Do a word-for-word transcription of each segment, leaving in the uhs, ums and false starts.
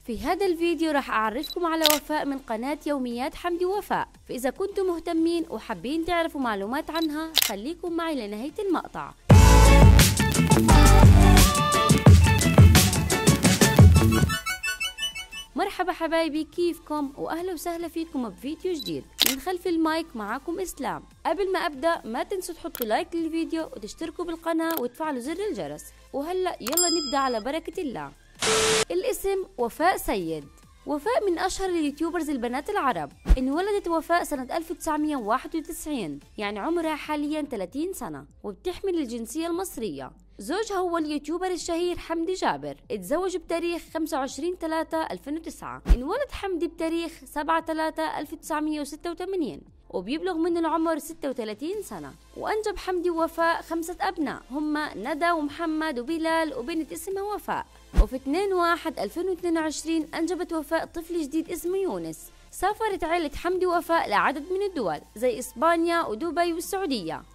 في هذا الفيديو راح أعرفكم على وفاء من قناة يوميات حمدي ووفاء، فإذا كنتم مهتمين وحابين تعرفوا معلومات عنها خليكم معي لنهاية المقطع. مرحبا حبايبي، كيفكم؟ وأهلا وسهلا فيكم بفيديو جديد. من خلف المايك معاكم إسلام. قبل ما أبدأ ما تنسوا تحطوا لايك للفيديو وتشتركوا بالقناة وتفعلوا زر الجرس. وهلأ يلا نبدأ على بركة الله. الاسم وفاء سيد. وفاء من أشهر اليوتيوبرز البنات العرب. انولدت وفاء سنة ألف وتسعمية وواحد وتسعين، يعني عمرها حاليا ثلاثين سنة، وبتحمل الجنسية المصرية. زوجها هو اليوتيوبر الشهير حمدي جابر. اتزوج بتاريخ خمسة وعشرين ثلاثة ألفين وتسعة. انولد حمدي بتاريخ سبعة ثلاثة ألف وتسعمية وستة وثمانين، وبيبلغ من العمر ستة وثلاثين سنة. وأنجب حمدي ووفاء خمسة أبناء، هم ندى ومحمد وبلال وبنت اسمها وفاء. وفي اثنين واحد ألفين واثنين وعشرين أنجبت وفاء طفل جديد اسمه يونس. سافرت عائلة حمدي ووفاء لعدد من الدول زي إسبانيا ودبي والسعودية.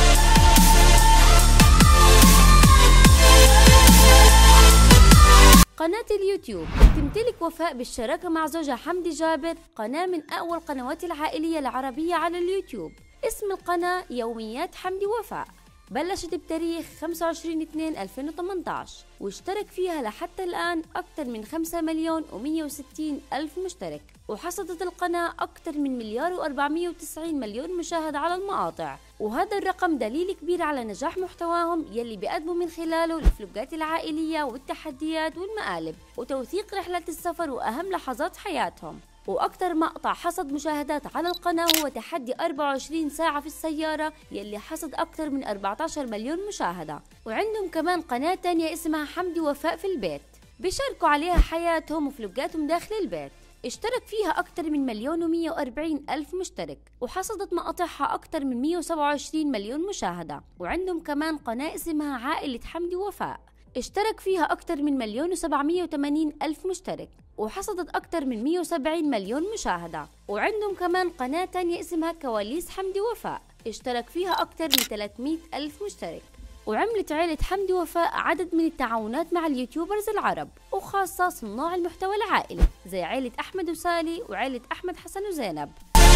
قناة اليوتيوب. تمتلك وفاء بالشراكة مع زوجها حمدي جابر قناة من أقوى القنوات العائلية العربية على اليوتيوب. اسم القناة يوميات حمدي ووفاء. بلشت بتاريخ خمسة وعشرين اثنين ألفين وثمانية عشر، واشترك فيها لحتى الآن أكثر من خمسة مليون ومئة وستين ألف مشترك، وحصدت القناة أكثر من مليار وأربعمئة وتسعين مليون مشاهد على المقاطع. وهذا الرقم دليل كبير على نجاح محتواهم يلي بيقدموا من خلاله الفلوجات العائلية والتحديات والمقالب وتوثيق رحلات السفر وأهم لحظات حياتهم. وأكثر مقطع حصد مشاهدات على القناة هو تحدي أربعة وعشرين ساعة في السيارة يلي حصد أكثر من أربعة عشر مليون مشاهدة. وعندهم كمان قناة تانية اسمها حمدي وفاء في البيت، بيشاركوا عليها حياتهم وفلوجاتهم داخل البيت. اشترك فيها أكثر من مليون ومئة وأربعين ألف مشترك، وحصدت مقاطعها أكثر من مئة وسبعة وعشرين مليون مشاهدة. وعندهم كمان قناة اسمها عائلة حمدي ووفاء، اشترك فيها أكثر من مليون وسبعمئة وثمانين ألف مشترك، وحصدت أكثر من مئة وسبعين مليون مشاهدة. وعندهم كمان قناة تانية اسمها كواليس حمدي ووفاء، اشترك فيها أكثر من ثلاثمئة ألف مشترك. وعملت عائلة حمدي ووفاء عدد من التعاونات مع اليوتيوبرز العرب، وخاصة صناع المحتوى العائلي زي عائلة أحمد وسالي وعائلة أحمد حسن وزينب.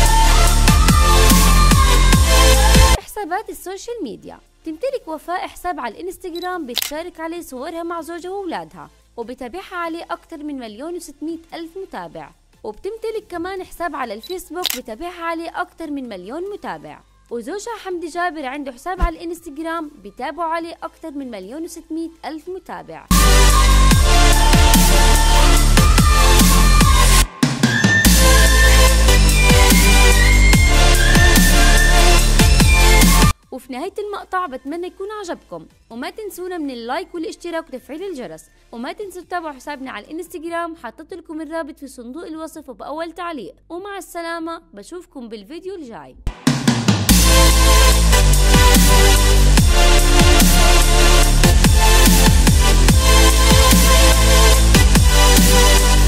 حسابات السوشيال ميديا. تمتلك وفاء حساب على الانستغرام بتشارك عليه صورها مع زوجها وأولادها، وبتابعها عليه أكثر من مليون وستمئة ألف متابع. وبتمتلك كمان حساب على الفيسبوك بتابعها عليه أكثر من مليون متابع. وزوجها حمدي جابر عنده حساب على الانستغرام بتابعوا عليه أكثر من مليون وستمئة ألف متابع. وفي نهاية المقطع بتمنى يكون عجبكم، وما تنسونا من اللايك والاشتراك وتفعيل الجرس. وما تنسوا تتابعوا حسابنا على الانستغرام، حطيت لكم الرابط في صندوق الوصف وبأول تعليق. ومع السلامة، بشوفكم بالفيديو الجاي.